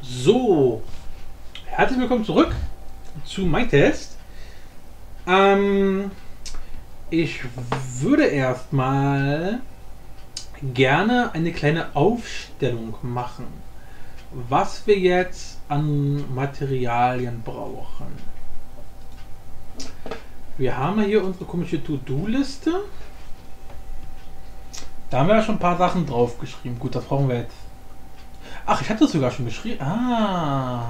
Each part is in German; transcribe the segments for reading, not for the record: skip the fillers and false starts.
So, herzlich willkommen zurück zu MyTest. Ich würde erstmal gerne eine kleine Aufstellung machen, was wir jetzt an Materialien brauchen. Wir haben hier unsere komische To-Do-Liste. Da haben wir ja schon ein paar Sachen draufgeschrieben. Gut, das brauchen wir jetzt. Ach, ich hatte das sogar schon geschrieben. Ah.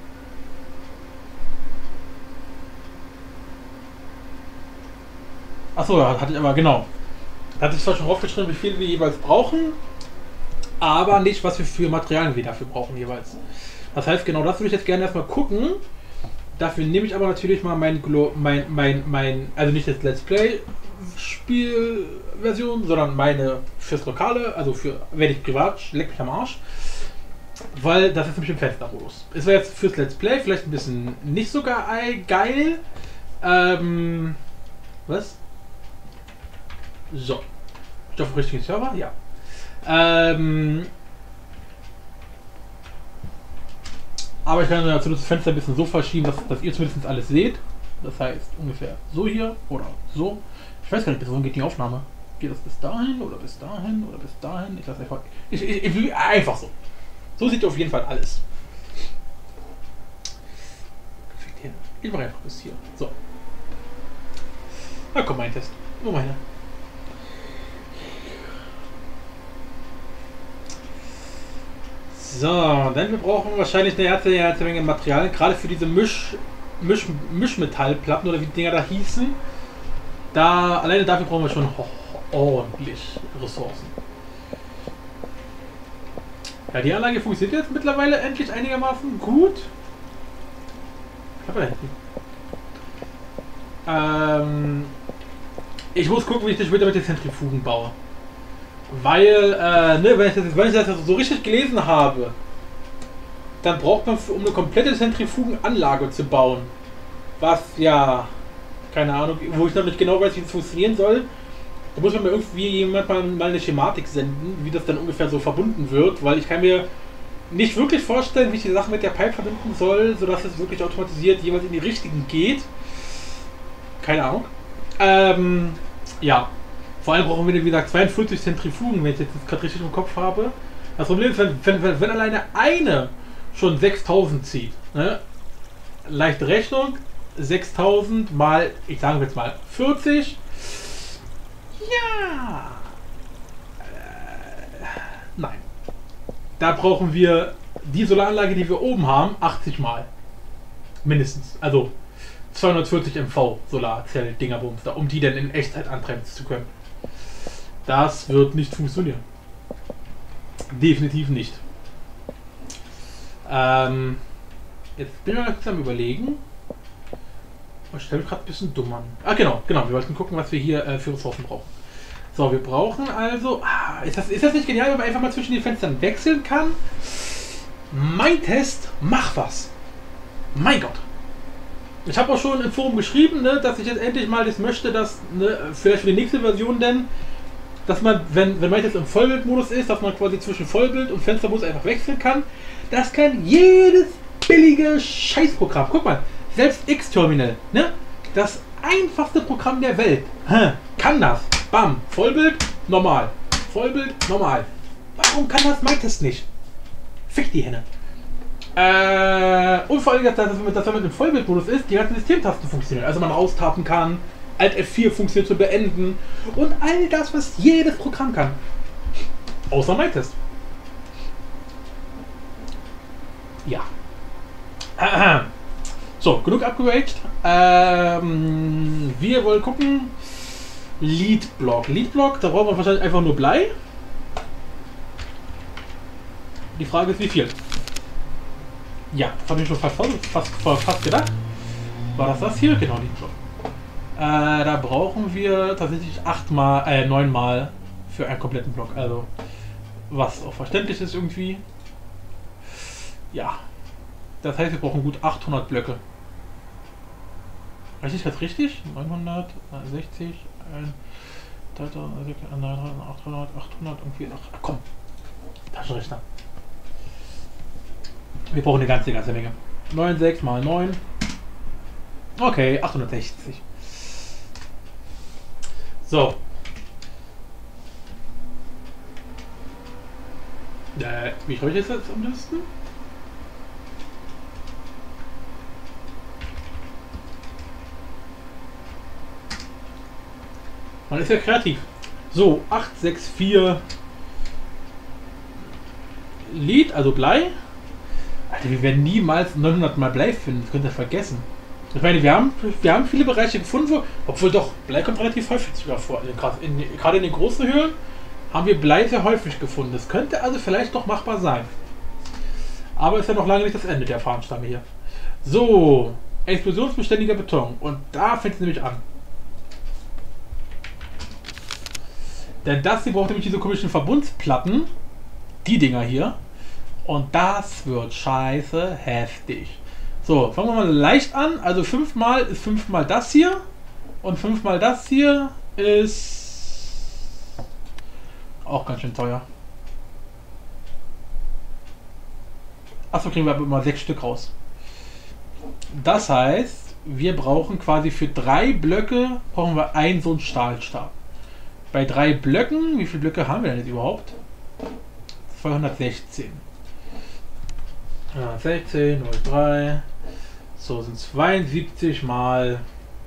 Achso, hatte ich aber, genau. Da hatte ich zwar schon draufgeschrieben, wie viel wir jeweils brauchen, aber nicht, was wir für Materialien wir dafür brauchen jeweils. Das heißt, genau das würde ich jetzt gerne erstmal gucken. Dafür nehme ich aber natürlich mal also nicht das Let's Play Spielversion, sondern meine fürs Lokale, also für, wenn ich privat, leck mich am Arsch. Weil das ist nämlich im Fenstermodus. Ist ja jetzt fürs Let's Play vielleicht ein bisschen nicht so geil. Was? So. Ich auf dem richtigen Server? Ja. Aber ich kann dazu das Fenster ein bisschen so verschieben, dass ihr zumindest alles seht. Das heißt ungefähr so hier oder so. Ich weiß gar nicht, bis wohin geht die Aufnahme. Geht das bis dahin oder bis dahin oder bis dahin? Ich lasse einfach. Ich will einfach so. So sieht ihr auf jeden Fall alles. Ich mache einfach bis hier. So. Na komm, mein Test. Nur meine. So, denn wir brauchen wahrscheinlich eine ganze Menge Materialien, gerade für diese Mischmetallplatten oder wie die Dinger da hießen. Alleine dafür brauchen wir schon ordentlich Ressourcen. Ja, die Anlage funktioniert jetzt mittlerweile endlich einigermaßen gut. Ich muss gucken, wie ich das später mit den Zentrifugen baue. Weil, wenn ich das so richtig gelesen habe, dann braucht man, um eine komplette Zentrifugenanlage zu bauen, was ja, keine Ahnung, wo ich noch nicht genau weiß, wie es funktionieren soll, da muss man mir irgendwie jemand mal eine Schematik senden, wie das dann ungefähr so verbunden wird, weil ich kann mir nicht wirklich vorstellen, wie ich die Sachen mit der Pipe verbinden soll, sodass es wirklich automatisiert jeweils in die richtigen geht. Keine Ahnung. Ja. Vor allem brauchen wir, wie gesagt, 42 Zentrifugen, wenn ich jetzt gerade richtig im Kopf habe. Das Problem ist, wenn alleine eine schon 6000 zieht, ne? Leichte Rechnung, 6000 mal, ich sage jetzt mal 40. Ja. Nein. Da brauchen wir die Solaranlage, die wir oben haben, 80 mal. Mindestens. Also 240 MV Solarzell-Dingerbums, um die dann in Echtzeit antreiben zu können. Das wird nicht funktionieren. Definitiv nicht. Jetzt bin ich mal kurz am Überlegen. Ich stelle mich gerade ein bisschen dumm an. Ah, genau. Wir wollten gucken, was wir hier für Ressourcen brauchen. So, wir brauchen also. Ist das nicht genial, wenn man einfach mal zwischen den Fenstern wechseln kann? Mein Test, mach was! Mein Gott! Ich habe auch schon im Forum geschrieben, ne, dass ich jetzt endlich mal das möchte, dass, ne, vielleicht für die nächste Version denn, dass man, wenn man jetzt im Vollbildmodus ist, dass man quasi zwischen Vollbild und Fenstermodus einfach wechseln kann. Das kann jedes billige Scheißprogramm. Guck mal, selbst X-Terminal, ne? Das einfachste Programm der Welt. Kann das. Bam. Vollbild, normal. Vollbild, normal. Warum kann das MyTest nicht? Fick die Henne. Und vor allem, dass wenn man im Vollbildmodus ist, die ganzen Systemtasten funktionieren. Also man raustappen kann, Alt F4 funktioniert zu beenden und all das, was jedes Programm kann. Außer MyTest. Ja. So, genug abgeraged. Wir wollen gucken. Leadblock. Leadblock, da brauchen wir wahrscheinlich einfach nur Blei. Die Frage ist, wie viel? Ja, das habe ich schon fast gedacht. War das hier? Genau, Leadblock. Da brauchen wir tatsächlich 9 Mal für einen kompletten Block. Also, was auch verständlich ist irgendwie. Ja. Das heißt, wir brauchen gut 800 Blöcke. Richtig, das richtig? 960, 800, irgendwie. Ach komm. Taschenrechner. Wir brauchen eine ganze Menge. 9,6 mal 9. Okay, 860. So. Wie schreibe ich jetzt am besten? Man ist ja kreativ. So, 864 Lead, also Blei. Alter, wir werden niemals 900 mal Blei finden. Das könnt ihr vergessen. Ich meine, wir haben viele Bereiche gefunden, obwohl doch, Blei kommt relativ häufig sogar vor. Gerade in den großen Höhlen haben wir Blei sehr häufig gefunden. Das könnte also vielleicht doch machbar sein. Aber ist ja noch lange nicht das Ende der Fahnenstange hier. So, explosionsbeständiger Beton. Und da fängt es nämlich an. Denn das hier braucht nämlich diese komischen Verbundsplatten. Die Dinger hier. Und das wird scheiße heftig. So, fangen wir mal leicht an. Also 5 mal ist 5 mal das hier. Und 5 mal das hier ist auch ganz schön teuer. Achso, kriegen wir aber immer 6 Stück raus. Das heißt, wir brauchen quasi für 3 Blöcke brauchen wir einen so einen Stahlstab. Bei 3 Blöcken, wie viele Blöcke haben wir denn jetzt überhaupt? 216. 216, 03. So, sind 72 mal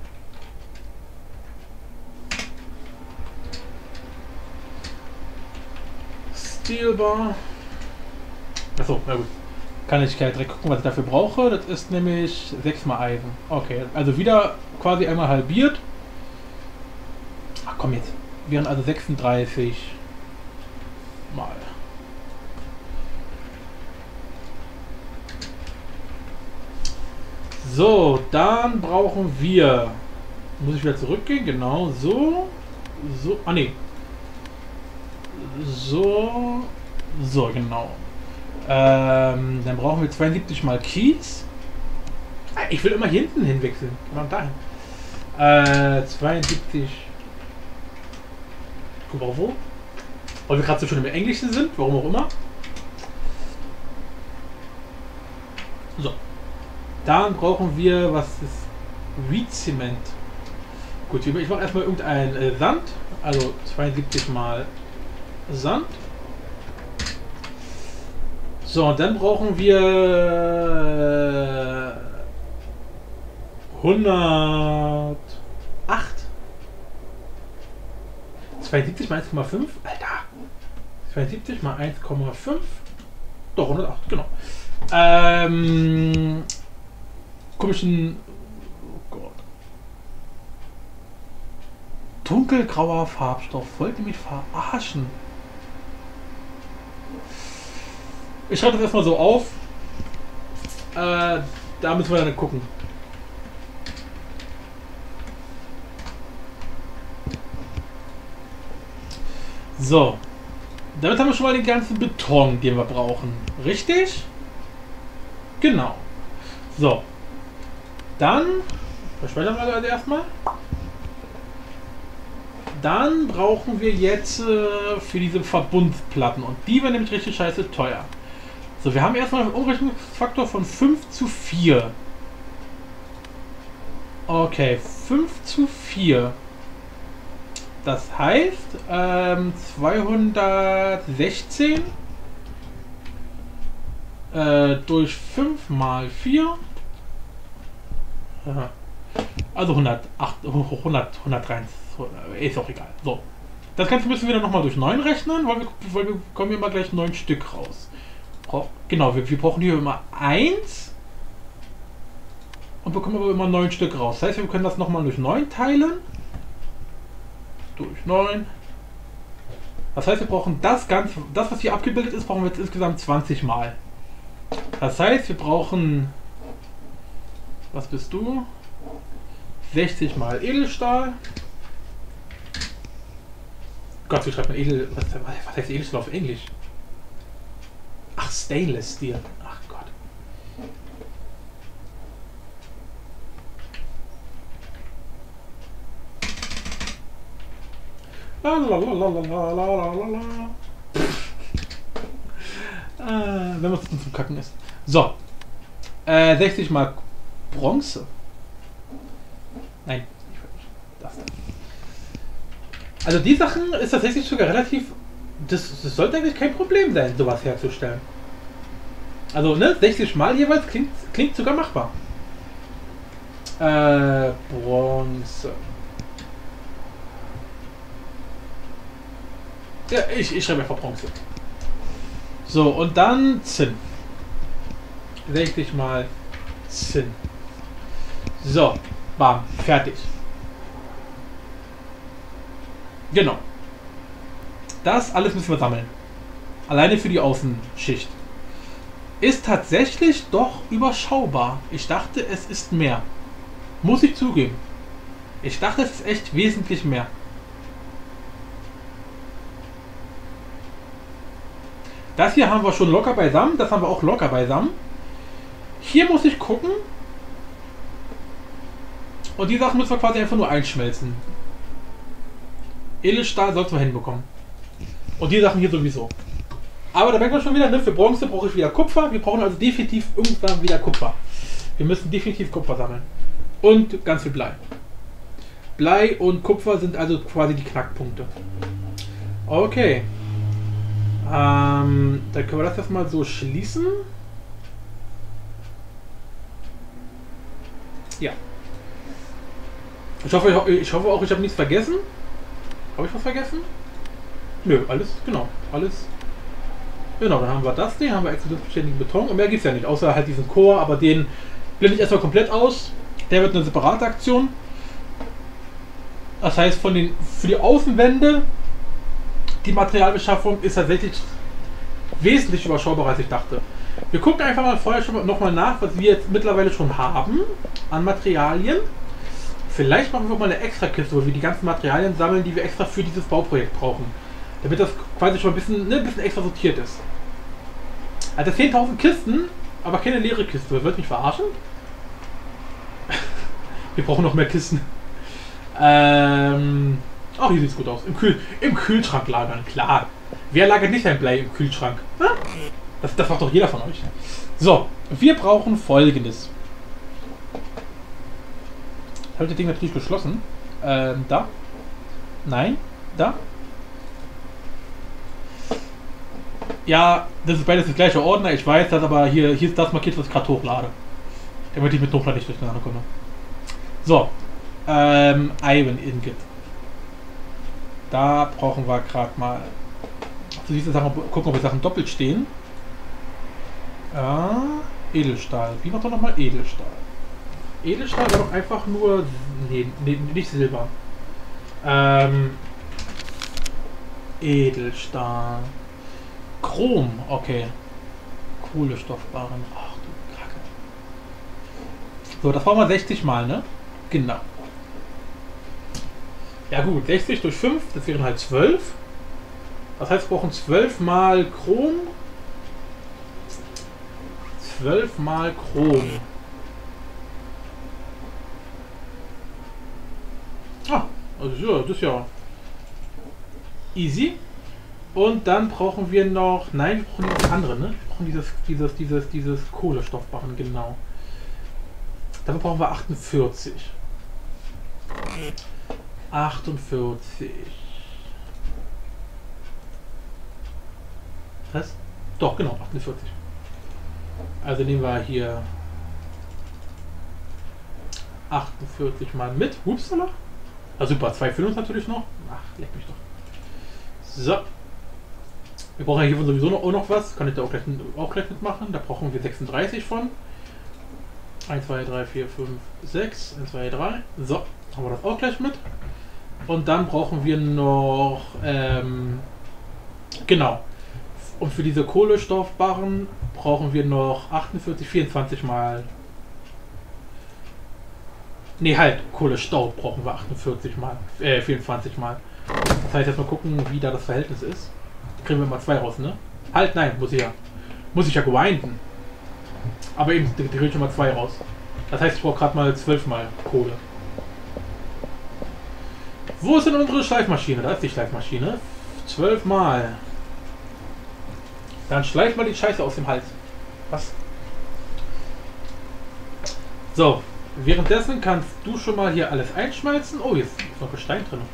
Steelbar. Achso, na gut. Kann ich gleich direkt gucken, was ich dafür brauche. Das ist nämlich 6 mal Eisen. Okay, also wieder quasi einmal halbiert. Ach komm jetzt. Wären also 36 mal. So, dann brauchen wir. Muss ich wieder zurückgehen? Genau, so. So. Ah ne. So. So, genau. Dann brauchen wir 72 mal Kies. Ich will immer hier hinten hinwechseln. Genau dahin. 72. Guck mal wo. Weil wir gerade so schon im Englischen sind, warum auch immer. So. Dann brauchen wir, was ist Rezement. Gut, ich mache erstmal irgendein Sand. Also 72 mal Sand. So, und dann brauchen wir 108. 72 mal 1,5. Alter. 72 mal 1,5. Doch, 108, genau. Komischen. Oh Gott. Dunkelgrauer Farbstoff. Wollt ihr mich verarschen? Ich schreibe das erstmal so auf. Da müssen wir dann gucken. So. Damit haben wir schon mal den ganzen Beton, den wir brauchen. Richtig? Genau. So. Dann. Verschwendern wir das erstmal. Dann brauchen wir jetzt für diese Verbundsplatten. Und die werden nämlich richtig scheiße teuer. So, wir haben erstmal einen Umrechnungsfaktor von 5 zu 4. Okay, 5 zu 4. Das heißt, 216 durch 5 mal 4. Also 103. Ist auch egal. So. Das Ganze müssen wir dann nochmal durch 9 rechnen, weil wir kommen immer gleich 9 Stück raus. Genau, wir brauchen hier immer 1 und bekommen aber immer 9 Stück raus. Das heißt, wir können das nochmal durch 9 teilen. Durch 9. Das heißt, wir brauchen das Ganze, das was hier abgebildet ist, brauchen wir jetzt insgesamt 20 Mal. Das heißt, wir brauchen, was bist du? 60 mal Edelstahl. Gott, wie schreibt man Edel? Was heißt Edelstahl auf Englisch? Ach, Stainless Steel. Ach Gott. Wenn man es zum Kacken ist. So. 60 mal Bronze. Nein, das da. Also die Sachen ist tatsächlich sogar relativ... Das sollte eigentlich kein Problem sein, sowas herzustellen. Also, ne, 60 mal jeweils klingt sogar machbar. Bronze. Ja, ich schreibe einfach Bronze. So, und dann Zinn. 60 mal Zinn. So, bam, fertig. Genau. Das alles müssen wir sammeln. Alleine für die Außenschicht. Ist tatsächlich doch überschaubar. Ich dachte, es ist mehr. Muss ich zugeben. Ich dachte, es ist echt wesentlich mehr. Das hier haben wir schon locker beisammen. Das haben wir auch locker beisammen. Hier muss ich gucken. Und die Sachen müssen wir quasi einfach nur einschmelzen. Edelstahl sollten wir hinbekommen. Und die Sachen hier sowieso. Aber da merkt man schon wieder, ne? Für Bronze brauche ich wieder Kupfer. Wir brauchen also definitiv irgendwann wieder Kupfer. Wir müssen definitiv Kupfer sammeln. Und ganz viel Blei. Blei und Kupfer sind also quasi die Knackpunkte. Okay. Dann können wir das erstmal so schließen. Ja. Ich hoffe auch, ich habe nichts vergessen. Habe ich was vergessen? Nö, alles, genau. Alles. Genau, dann haben wir das Ding, haben wir explosionsbeständigen Beton und mehr gibt es ja nicht, außer halt diesen Core, aber den blende ich erstmal komplett aus. Der wird eine separate Aktion. Das heißt, für die Außenwände, die Materialbeschaffung ist tatsächlich wesentlich überschaubarer, als ich dachte. Wir gucken einfach mal vorher schon nochmal nach, was wir jetzt mittlerweile schon haben an Materialien. Vielleicht machen wir mal eine extra Kiste, wo wir die ganzen Materialien sammeln, die wir extra für dieses Bauprojekt brauchen. Damit das quasi schon ein bisschen extra sortiert ist. Also 10.000 Kisten, aber keine leere Kiste. Wird mich verarschen? Wir brauchen noch mehr Kisten. Ach, hier sieht es gut aus. Im Kühlschrank lagern, klar. Wer lagert nicht ein Blei im Kühlschrank? Das macht doch jeder von euch. So, wir brauchen Folgendes. Ich habe das Ding natürlich geschlossen. Da. Nein. Da. Ja, das ist beides der gleiche Ordner. Ich weiß das, aber hier ist das markiert, was ich gerade hochlade. Damit ich mit Hochladen nicht durcheinander komme. So. Iron Ingot. Da brauchen wir gerade mal. Also diese Sachen, gucken, ob die Sachen doppelt stehen. Edelstahl. Wie macht doch nochmal Edelstahl? Edelstahl war doch einfach nur. Nee, nicht Silber. Edelstahl. Chrom, okay. Kohlenstoffbarren. Ach du Kacke. So, das brauchen wir 60 mal, ne? Genau. Ja gut, 60 durch 5, das wären halt 12. Das heißt, wir brauchen 12 mal Chrom. 12 mal Chrom. Ah, also ja, das ist ja easy. Und dann brauchen wir noch, nein, wir brauchen das andere, ne? Wir brauchen dieses Kohlenstoffbarren, genau. Dafür brauchen wir 48. 48. Was? Doch, genau, 48. Also nehmen wir hier 48 mal mit. Upsala. Ah, super, 2 für uns natürlich noch. Ach, leck mich doch. So. Wir brauchen ja hiervon sowieso auch noch was. Kann ich da auch gleich mitmachen. Da brauchen wir 36 von. 1, 2, 3, 4, 5, 6. 1, 2, 3. So, haben wir das auch gleich mit. Und dann brauchen wir noch, genau. Und für diese Kohlenstoffbarren brauchen wir noch 48, 24 mal. Ne, halt, Kohlestaub brauchen wir 48 mal, 24 mal. Das heißt, jetzt mal gucken, wie da das Verhältnis ist. Da kriegen wir mal 2 raus, ne? Halt, nein, muss ich ja grinden. Aber eben, die kriegen schon mal 2 raus. Das heißt, ich brauche gerade mal 12 mal Kohle. Wo ist denn unsere Schleifmaschine? Da ist die Schleifmaschine. 12 mal. Dann schleif mal die Scheiße aus dem Hals. Was? So, währenddessen kannst du schon mal hier alles einschmelzen. Oh, jetzt ist noch Gestein drin.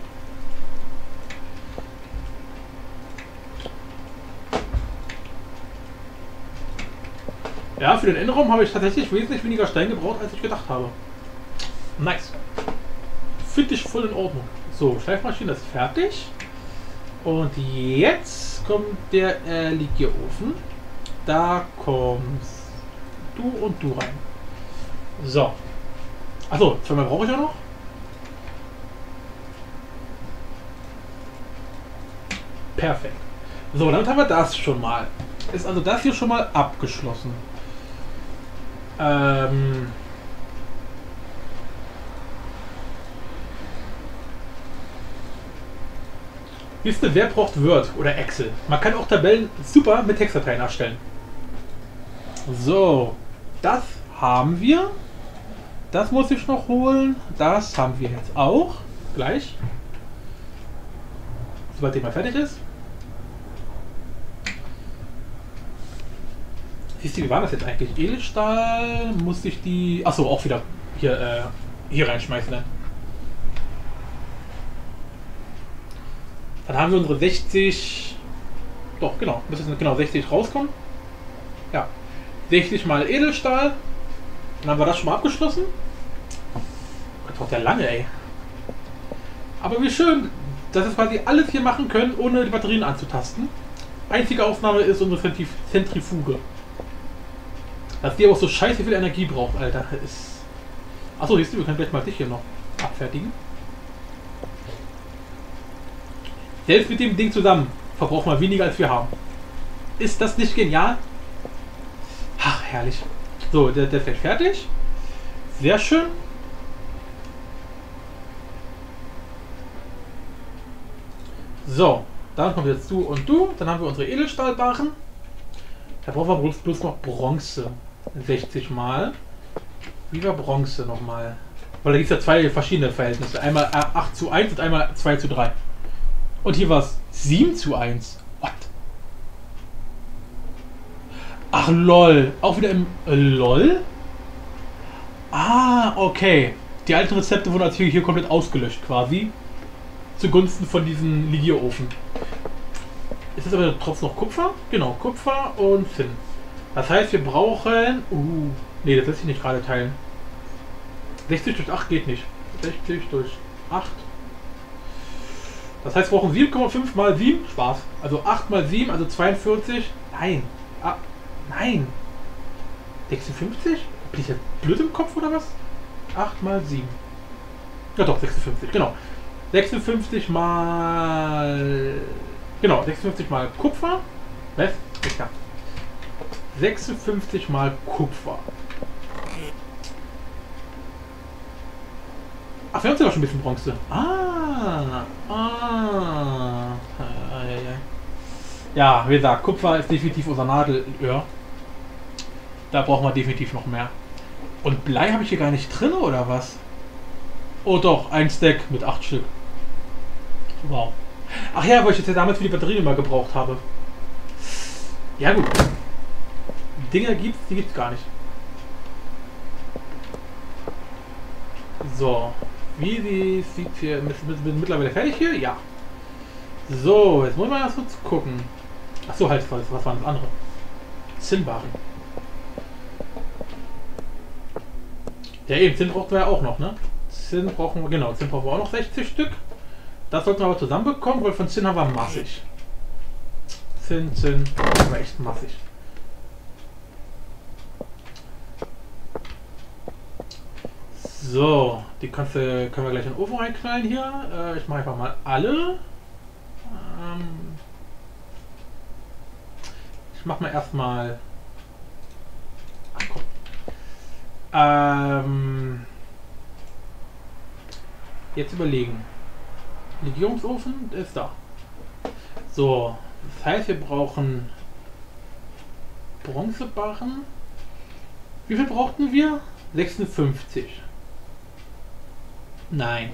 Ja, für den Innenraum habe ich tatsächlich wesentlich weniger Stein gebraucht, als ich gedacht habe. Nice. Finde ich voll in Ordnung. So, Schleifmaschine ist fertig. Und jetzt kommt der Legierofen. Da kommst du und du rein. So. Achso, zweimal brauche ich auch noch. Perfekt. So, damit haben wir das schon mal. Ist also das hier schon mal abgeschlossen. Siehst du, wer braucht Word oder Excel? Man kann auch Tabellen super mit Textdateien erstellen. So, das haben wir. Das muss ich noch holen. Das haben wir jetzt auch. Gleich. Sobald der mal fertig ist. Siehst du, wie war das jetzt eigentlich? Edelstahl, musste ich die... Achso, auch wieder hier reinschmeißen. Dann. Dann haben wir unsere 60... Doch, genau. Müssen genau 60 rauskommen. Ja. 60 mal Edelstahl. Dann haben wir das schon mal abgeschlossen. Das braucht ja lange, ey. Aber wie schön, dass wir quasi alles hier machen können, ohne die Batterien anzutasten. Einzige Aufnahme ist unsere Zentrifuge. Dass die auch so scheiße viel Energie braucht, Alter. Ist... Achso, siehst du, wir können gleich mal dich hier noch abfertigen. Selbst mit dem Ding zusammen verbrauchen wir weniger als wir haben. Ist das nicht genial? Ach, herrlich. So, der ist gleich fertig. Sehr schön. So, dann kommt jetzt du und du. Dann haben wir unsere Edelstahlbarren. Da brauchen wir bloß noch Bronze. 60 mal. Wie war Bronze nochmal? Weil da gibt es ja zwei verschiedene Verhältnisse. Einmal 8:1 und einmal 2:3. Und hier war es 7:1. What? Ach lol. Auch wieder im LOL? Ah, okay. Die alten Rezepte wurden natürlich hier komplett ausgelöscht quasi. Zugunsten von diesem Legierofen. Ist das aber trotzdem noch Kupfer? Genau, Kupfer und Zinn. Das heißt, wir brauchen... nee, das lässt sich nicht gerade teilen. 60 durch 8 geht nicht. 60 durch 8. Das heißt, wir brauchen 7,5 mal 7. Spaß. Also 8 mal 7, also 42. Nein. Nein. 56? Bin ich jetzt blöd im Kopf oder was? 8 mal 7. Ja doch, 56, genau. 56 mal... Genau, 56 mal Kupfer. Was? Ja. 56 mal Kupfer. Ach, wir haben sogar schon ein bisschen Bronze. Ja, wie gesagt, Kupfer ist definitiv unser Nadelöhr. Da brauchen wir definitiv noch mehr. Und Blei habe ich hier gar nicht drin, oder was? Oh doch, ein Stack mit 8 Stück. Wow. Ach ja, weil ich jetzt ja damals für die Batterien immer gebraucht habe. Ja gut. Dinger gibt's, die gibt's gar nicht. So. Wie sieht hier mittlerweile fertig hier? Ja. So, jetzt muss man erst kurz gucken. Achso, halt, was waren das andere? Zinnbarren. Ja eben, Zinn brauchten wir ja auch noch, ne? Zinn brauchen wir, genau, Zinn brauchen wir auch noch 60 Stück. Das sollten wir aber zusammenbekommen, weil von Zinn haben wir massig. Zinn, haben wir echt massig. So, die können wir gleich in den Ofen reinknallen hier. Ich mache einfach mal alle. Ich mache mal erstmal. Ach komm. Jetzt überlegen. Legierungsofen ist da. So, das heißt, wir brauchen Bronzebarren. Wie viel brauchten wir? 56. Nein.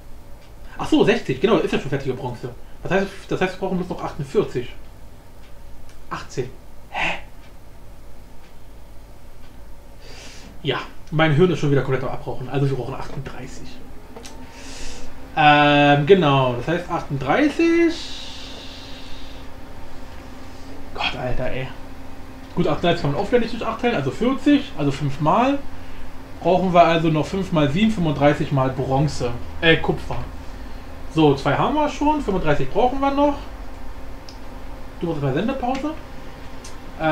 Ach so, 60. Genau, ist ja schon fertige Bronze. Das heißt, wir brauchen bloß noch 48. 18. Hä? Ja, mein Hirn ist schon wieder komplett am Abrauchen. Also wir brauchen 38. Genau, das heißt 38. Gott, Alter, ey. Gut, 38 kann man aufwendig durch 8 teilen, also 40, also 5 mal. Brauchen wir also noch 5 mal 7, 35 mal Bronze. Kupfer. So, 2 haben wir schon, 35 brauchen wir noch. Du machst mal Sendepause. Was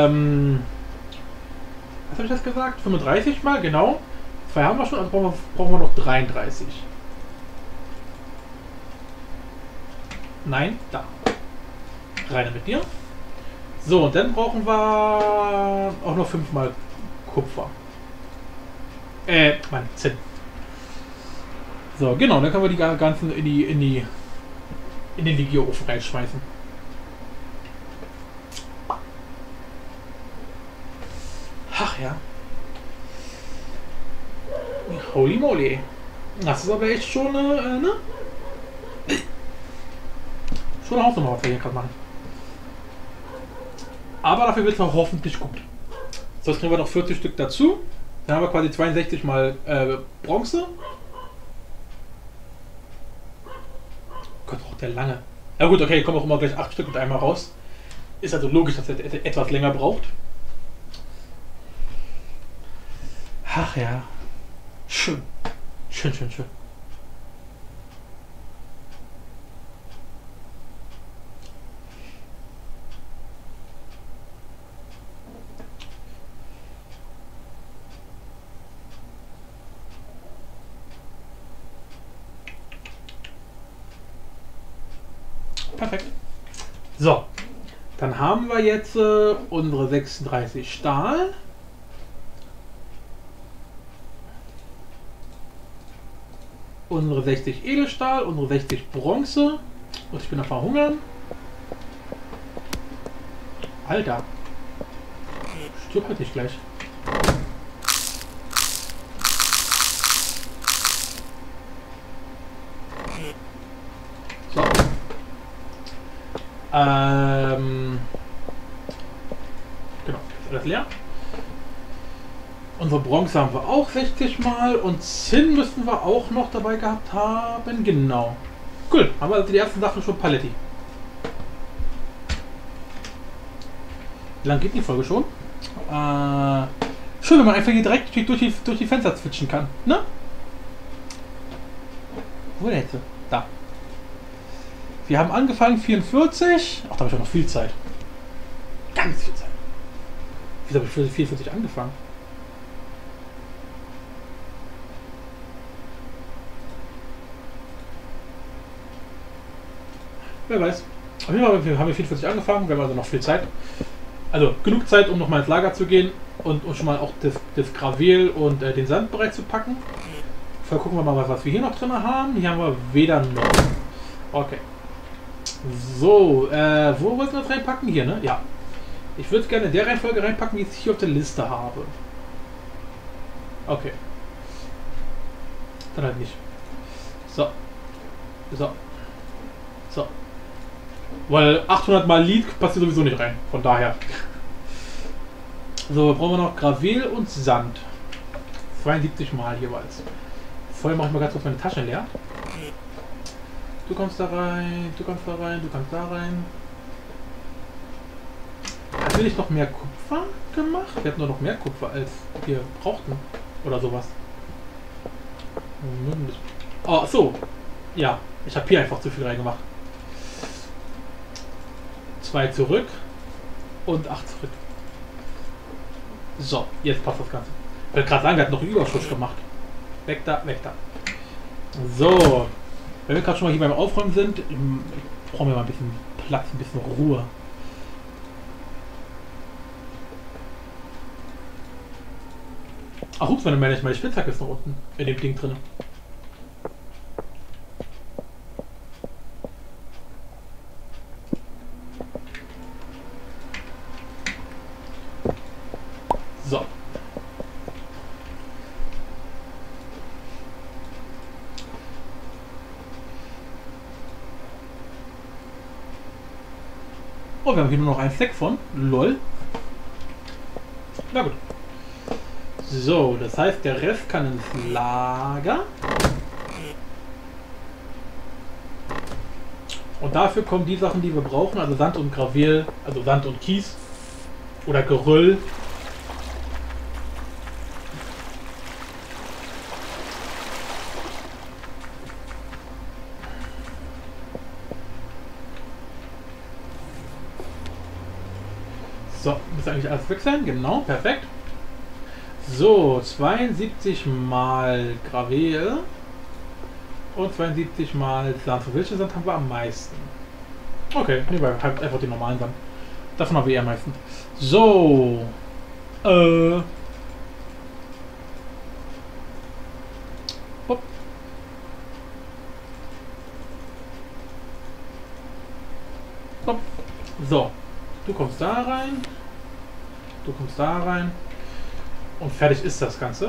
habe ich das gesagt? 35 mal, genau. 2 haben wir schon, also brauchen wir noch 33. Nein, da. Rein mit dir. So, und dann brauchen wir auch noch 5 mal Kupfer. Mann, Zinn. So, genau, dann können wir die ganzen in den Legio-Ofen reinschmeißen. Ach ja. Holy moly. Das ist aber echt schon ne? Schon eine Hausnummer, was wir hier gerade machen. Aber dafür wird es auch hoffentlich gut. So, jetzt kriegen wir noch 40 Stück dazu. Dann haben wir quasi 62 mal Bronze. Gott, braucht der lange. Ja gut, okay, kommen auch immer gleich 8 Stück mit einmal raus. Ist also logisch, dass er etwas länger braucht. Ach ja. Schön. Schön, schön, schön. Perfekt. So, dann haben wir jetzt unsere 36 Stahl. Unsere 60 Edelstahl, unsere 60 Bronze. Und ich bin am Verhungern. Alter. Stirb halt nicht gleich. So. Genau, ist alles leer. Unsere Bronze haben wir auch 60 mal und Zinn müssen wir auch noch dabei gehabt haben. Genau. Cool, haben wir also die ersten Sachen schon paletti. Wie lang geht die Folge schon? Schön, wenn man einfach hier direkt durch die Fenster switchen kann. Ne? Wo denn jetzt? Da. Wir haben angefangen 44. Ach, da habe ich auch noch viel Zeit. Ganz viel Zeit. Wieso habe ich für 44 angefangen? Wer weiß. Auf jeden Fall haben wir 44 angefangen, wir haben also noch viel Zeit. Also genug Zeit, um nochmal ins Lager zu gehen und schon mal auch das Gravel und den Sand bereit zu packen. Vorher gucken wir mal, was wir hier noch drin haben. Hier haben wir weder noch. Okay. So, wo wollten wir das reinpacken? Hier, ne? Ja. Ich würde es gerne in der Reihenfolge reinpacken, wie ich es hier auf der Liste habe. Okay. Dann halt nicht. So. So. So. Weil 800 mal Lead passt hier sowieso nicht rein. Von daher. So, brauchen wir noch Gravel und Sand. 72 mal jeweils. Vorher mache ich mal ganz kurz meine Tasche leer. Du kommst da rein, du kommst da rein, du kannst da rein. Hat wir nicht noch mehr Kupfer gemacht? Wir hatten doch noch mehr Kupfer, als wir brauchten. Oder sowas. Oh, so. Ja, ich habe hier einfach zu viel reingemacht. 2 zurück und 8 zurück. So, jetzt passt das Ganze. Ich wollte gerade sagen, der hat noch einen Überschuss gemacht. Weg da, weg da. So, wenn wir gerade schon mal hier beim Aufräumen sind, ich brauche mir mal ein bisschen Platz, ein bisschen Ruhe. Ach, ups, meine Spitzhacke ist noch unten in dem Ding drin. So. Oh, wir haben hier nur noch ein Stack von. Lol. Na gut. So, das heißt, der Rest kann ins Lager. Und dafür kommen die Sachen, die wir brauchen, also Sand und Gravel, also Sand und Kies oder Geröll. So, muss eigentlich alles weg sein, genau, perfekt. So, 72 mal Gravel und 72 mal Sand. Für welchen Sand haben wir am meisten? Okay, nehmen wir halt einfach den normalen Sand. Davon haben wir eher am meisten. So, Hopp. Hopp. So, du kommst da rein, du kommst da rein und fertig ist das Ganze.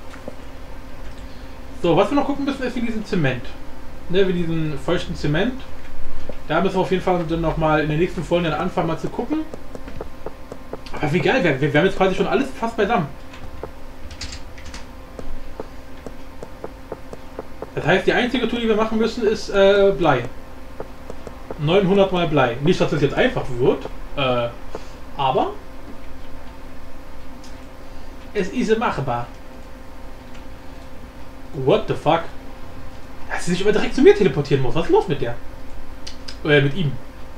So, was wir noch gucken müssen, ist wie diesen Zement. Ne, wie diesen feuchten Zement. Da müssen wir auf jeden Fall dann nochmal in der nächsten Folge dann anfangen mal zu gucken. Aber wie geil, wir haben jetzt quasi schon alles fast beisammen. Das heißt, die einzige Tour, die wir machen müssen, ist Blei. 900 mal Blei. Nicht, dass das jetzt einfach wird, aber es ist machbar. What the fuck? Dass sie sich immer direkt zu mir teleportieren muss. Was ist los mit der? Mit ihm.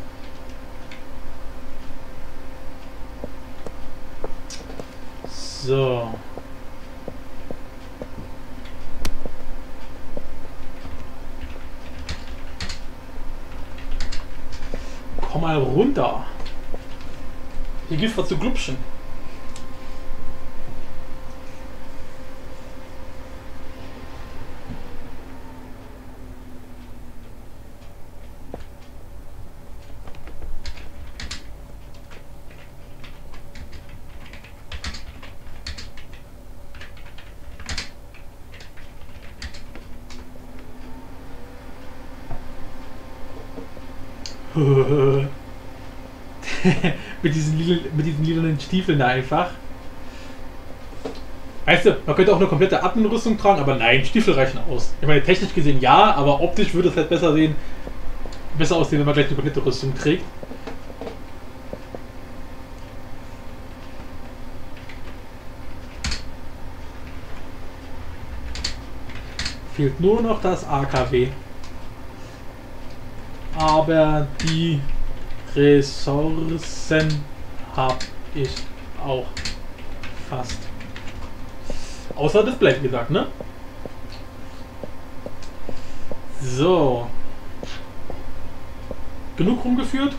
So. Komm mal runter. Hier gibt's was zu glupschen. mit diesen lilanen Stiefeln da einfach. Weißt du, man könnte auch eine komplette Admin-Rüstung tragen, aber nein, Stiefel reichen aus. Ich meine, technisch gesehen ja, aber optisch würde es halt besser aussehen, wenn man gleich eine komplette Rüstung trägt. Fehlt nur noch das AKW. Aber die Ressourcen habe ich auch fast. Außer das Blech, wie gesagt, ne? So. Genug rumgeführt.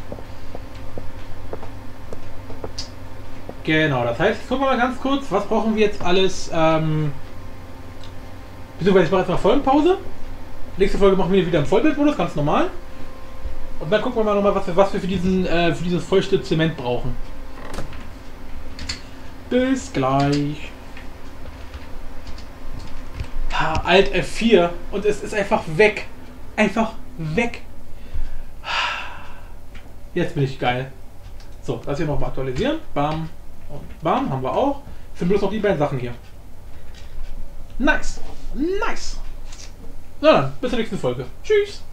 Genau, das heißt, gucken wir mal ganz kurz, was brauchen wir jetzt alles, beziehungsweise ich mache jetzt mal Folgenpause. Nächste Folge machen wir wieder im Vollbildmodus, ganz normal. Und dann gucken wir mal nochmal, was wir für dieses feuchte Zement brauchen. Bis gleich. Alt F4 und es ist einfach weg. Einfach weg. Jetzt bin ich geil. So, das hier nochmal aktualisieren. Bam und bam, haben wir auch. Sind bloß noch die beiden Sachen hier. Nice. Nice. Na dann, bis zur nächsten Folge. Tschüss.